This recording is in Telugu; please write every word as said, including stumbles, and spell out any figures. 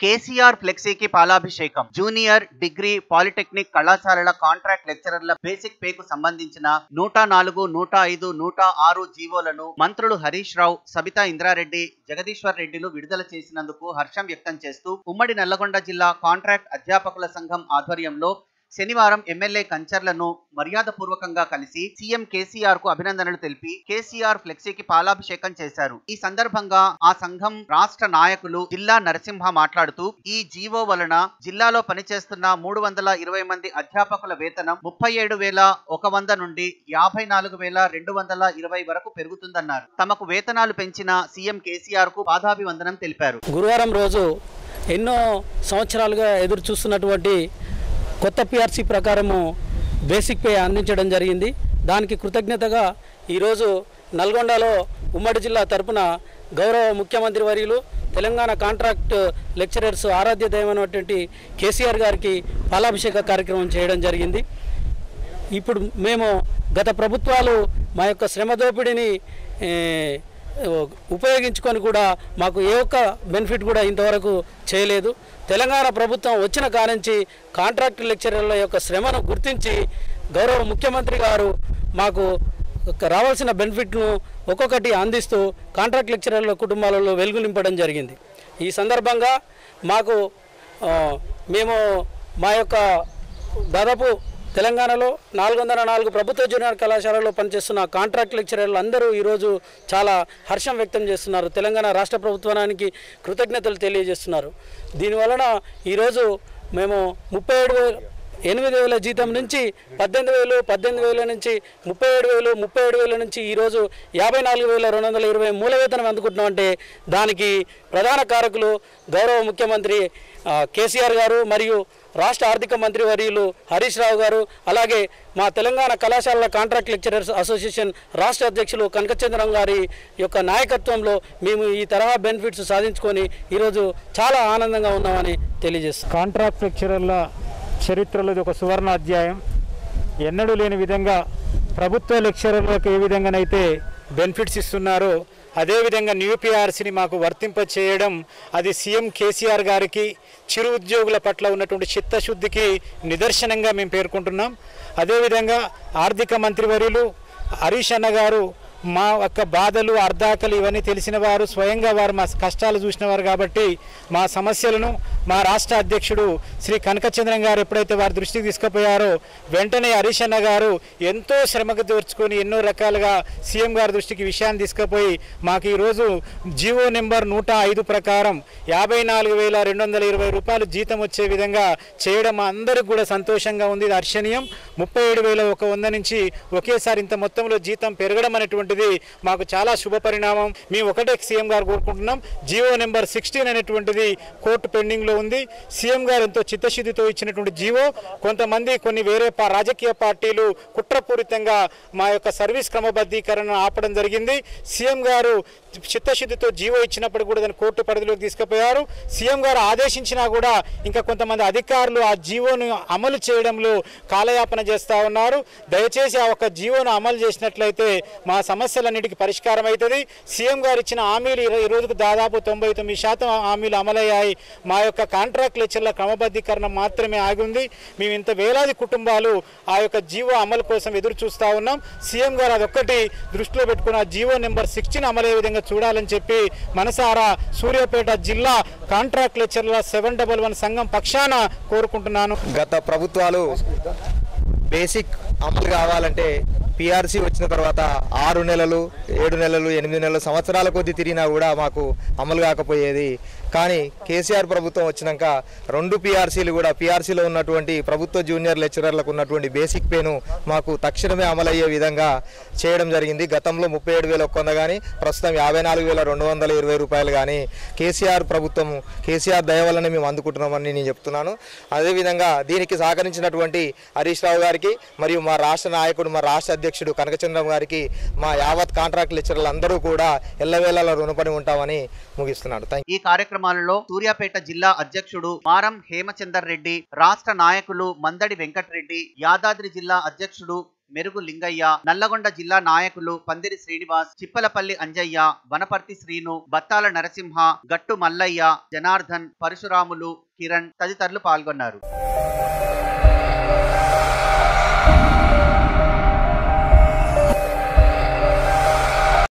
కేసీఆర్ ఫ్లెక్సీకి పాలాభిషేకం. జూనియర్, డిగ్రీ, పాలిటెక్నిక్ కళాశాలల కాంట్రాక్ట్ లెక్చరర్ల బేసిక్ పేకు సంబంధించిన నూట నాలుగు, నూట ఐదు, నూట ఆరు జీవోలను మంత్రులు హరీష్ రావు, సబితా ఇంద్రారెడ్డి, జగదీశ్వర్ రెడ్డిలు విడుదల చేసినందుకు హర్షం వ్యక్తం చేస్తూ ఉమ్మడి నల్లగొండ జిల్లా కాంట్రాక్ట్ అధ్యాపకుల సంఘం ఆధ్వర్యంలో శనివారం ఎమ్మెల్యే కంచర్లను మర్యాదపూర్వకంగా కలిసి సీఎం కేసీఆర్ కు అభినందనలు తెలిపి కేసీఆర్ ఫ్లెక్సీకి పాలాభిషేకం చేశారు. ఈ సందర్భంగా ఆ సంఘం రాష్ట్ర నాయకులు జిల్లా నరసింహ మాట్లాడుతూ ఈ జీవో వలన జిల్లాలో పనిచేస్తున్న మూడు వందల ఇరవై మంది అధ్యాపకుల వేతనం ముప్పై ఏడు వేల ఒక వంద నుండి యాభై నాలుగు వేల రెండు వందల ఇరవై వరకు పెరుగుతుందన్నారు. తమకు వేతనాలు పెంచిన సీఎం కేసీఆర్ కు పాదాభివందనం తెలిపారు. గురువారం రోజు ఎన్నో సంవత్సరాలుగా ఎదురు చూస్తున్నటువంటి కొత్త పిఆర్సీ ప్రకారము బేసిక్ పే అందించడం జరిగింది. దానికి కృతజ్ఞతగా ఈరోజు నల్గొండలో ఉమ్మడి జిల్లా తరపున గౌరవ ముఖ్యమంత్రి వర్యులు తెలంగాణ కాంట్రాక్ట్ లెక్చరర్స్ ఆరాధ్య దైవమైనటువంటి కేసీఆర్ గారికి పాలాభిషేక కార్యక్రమం చేయడం జరిగింది. ఇప్పుడు మేము గత ప్రభుత్వాలు మా యొక్క శ్రమ దోపిడీని ఉపయోగించుకొని కూడా మాకు ఏ ఒక్క బెనిఫిట్ కూడా ఇంతవరకు చేయలేదు. తెలంగాణ ప్రభుత్వం వచ్చిన కానుంచి కాంట్రాక్ట్ లెక్చరర్ల యొక్క శ్రమను గుర్తించి గౌరవ ముఖ్యమంత్రి గారు మాకు రావాల్సిన బెనిఫిట్ను ఒక్కొక్కటి అందిస్తూ కాంట్రాక్ట్ లెక్చరర్ల కుటుంబాలలో వెలుగు నింపడం జరిగింది. ఈ సందర్భంగా మాకు మేము మా యొక్క దాదాపు తెలంగాణలో నాలుగు వందల నాలుగు ప్రభుత్వ జూనియర్ కళాశాలలో పనిచేస్తున్న కాంట్రాక్ట్ లెక్చరర్లు అందరూ ఈరోజు చాలా హర్షం వ్యక్తం చేస్తున్నారు. తెలంగాణ రాష్ట్ర ప్రభుత్వానికి కృతజ్ఞతలు తెలియజేస్తున్నారు. దీనివలన ఈరోజు మేము ముప్పై ఏడు వేలు ఎనిమిది వేల జీతం నుంచి పద్దెనిమిది వేలు పద్దెనిమిది వేల నుంచి ముప్పై ఏడు వేలు ముప్పై ఏడు వేల నుంచి ఈరోజు యాభై నాలుగు వేల రెండు వందల ఇరవై మూల వేతనం అందుకుంటున్నామంటే దానికి ప్రధాన కారకులు గౌరవ ముఖ్యమంత్రి కేసీఆర్ గారు మరియు రాష్ట్ర ఆర్థిక మంత్రి వర్యులు హరీష్ రావు గారు, అలాగే మా తెలంగాణ కళాశాలల కాంట్రాక్ట్ లెక్చరర్స్ అసోసియేషన్ రాష్ట్ర అధ్యక్షులు కనకచంద్రం గారి యొక్క నాయకత్వంలో మేము ఈ తరహా బెనిఫిట్స్ సాధించుకొని ఈరోజు చాలా ఆనందంగా ఉన్నామని తెలియజేస్తాం. కాంట్రాక్ట్ లెక్చరర్ల చరిత్రలో ఒక సువర్ణ అధ్యాయం. ఎన్నడూ లేని విధంగా ప్రభుత్వ లెక్చరర్లకు ఏ విధంగానైతే బెనిఫిట్స్ ఇస్తున్నారో అదేవిధంగా న్యూ పీఆర్సీని మాకు వర్తింప చేయడం అది సీఎం కేసీఆర్ గారికి చిరు ఉద్యోగుల పట్ల ఉన్నటువంటి చిత్తశుద్ధికి నిదర్శనంగా మేము పేర్కొంటున్నాం. అదేవిధంగా ఆర్థిక మంత్రివర్యులు హరీష్ అన్న గారు మా యొక్క బాధలు అర్ధాకలు ఇవన్నీ తెలిసిన వారు, స్వయంగా వారు మా కష్టాలు చూసిన వారు కాబట్టి మా సమస్యలను మా రాష్ట్ర అధ్యక్షుడు శ్రీ కనకచంద్రం గారు ఎప్పుడైతే వారి దృష్టికి తీసుకుపోయారో వెంటనే హరీష్ అన్న గారు ఎంతో శ్రమకు తెచ్చుకొని ఎన్నో రకాలుగా సీఎం గారి దృష్టికి విషయాన్ని తీసుకుపోయి మాకు ఈరోజు జీవో నెంబర్ నూట ఐదు ప్రకారం యాభై నాలుగు వేల రెండు వందల ఇరవై రూపాయలు జీతం వచ్చే విధంగా చేయడం అందరికి కూడా సంతోషంగా ఉంది. ఇది హర్షణీయం. ముప్పై ఏడు వేల ఒక వంద నుంచి ఒకేసారి ఇంత మొత్తంలో జీతం పెరగడం అనేటువంటి మాకు చాలా శుభ పరిణామం. మేము ఒకటే సీఎం గారు కోరుకుంటున్నాం, జీవో నెంబర్ సిక్స్టీన్ అనేటువంటిది కోర్టు పెండింగ్ లో ఉంది. సీఎం గారు ఎంతో చిత్తశుద్ధితో ఇచ్చినటువంటి జీవో కొంతమంది కొన్ని వేరే రాజకీయ పార్టీలు కుట్రపూరితంగా మా యొక్క సర్వీస్ క్రమబద్ధీకరణ ఆపడం జరిగింది. సీఎం గారు చిత్తశుద్ధితో జీవో ఇచ్చినప్పుడు కూడా దాన్ని కోర్టు పరిధిలోకి తీసుకుపోయారు. సీఎం గారు ఆదేశించినా కూడా ఇంకా కొంతమంది అధికారులు ఆ జీవోను అమలు చేయడంలో కాలయాపన చేస్తూ ఉన్నారు. దయచేసి ఆ ఒక జీవోను అమలు చేసినట్లయితే మా సమస్యలన్నిటికీ పరిష్కారం అవుతుంది. సీఎం గారు ఇచ్చిన హామీలు ఈ రోజుకు దాదాపు తొంభై తొమ్మిది శాతం హామీలు అమలయ్యాయి. మా యొక్క కాంట్రాక్ట్ లెక్చర్ల క్రమబద్ధీకరణ మాత్రమే ఆగింది. మేము ఇంత వేలాది కుటుంబాలు ఆ యొక్క జీవో అమలు కోసం ఎదురు చూస్తూ ఉన్నాం. సీఎం గారు అదొక్కటి దృష్టిలో పెట్టుకున్న జీవో నెంబర్ సిక్స్టీన్ అమలయ్యే విధంగా చూడాలని చెప్పి మనసారా సూర్యాపేట జిల్లా కాంట్రాక్ట్ లెక్చర్ల సెవెన్ డబల్ వన్ సంఘం పక్షాన కోరుకుంటున్నాను. గత ప్రభుత్వాలు బేసిక్ అమలు కావాలంటే పీఆర్సీ వచ్చిన తర్వాత ఆరు నెలలు ఏడు నెలలు ఎనిమిది నెలలు సంవత్సరాల కొద్దీ తిరిగినా కూడా మాకు అమలు కాకపోయేది. కానీ కేసీఆర్ ప్రభుత్వం వచ్చినాక రెండు పీఆర్సీలు కూడా పీఆర్సీలో ఉన్నటువంటి ప్రభుత్వ జూనియర్ లెక్చరర్లకు ఉన్నటువంటి బేసిక్ పేను మాకు తక్షణమే అమలయ్యే విధంగా చేయడం జరిగింది. గతంలో ముప్పై ఏడు వేల ఒక్క వంద కానీ ప్రస్తుతం యాభై నాలుగు వేల రెండు వందల ఇరవై రూపాయలు కానీ కేసీఆర్ ప్రభుత్వం కేసీఆర్ దయ వల్లనే మేము అందుకుంటున్నామని నేను చెప్తున్నాను. అదేవిధంగా దీనికి సహకరించినటువంటి హరీష్ రావు గారికి మరియు మా రాష్ట్ర నాయకుడు మా రాష్ట్ర అధ్యక్షుడు కనకచంద్రం గారికి మా యావత్ కాంట్రాక్ట్ లెక్చరర్లు అందరూ కూడా ఎల్లవేళలా రుణపడి ఉంటామని ముగిస్తున్నాడు. ఈ కార్యక్రమాలలో సూర్యాపేట జిల్లా అధ్యక్షుడు మారం హేమచందర్ రెడ్డి, రాష్ట్ర నాయకులు మందడి వెంకటరెడ్డి, యాదాద్రి జిల్లా అధ్యక్షుడు మెరుగు లింగయ్య, నల్లగొండ జిల్లా నాయకులు పందిరి శ్రీనివాస్, చిప్పలపల్లి అంజయ్య, వనపర్తి శ్రీను, బత్తాల నరసింహ, గట్టు మల్లయ్య, జనార్దన్, పరశురాములు, కిరణ్ తదితరులు పాల్గొన్నారు.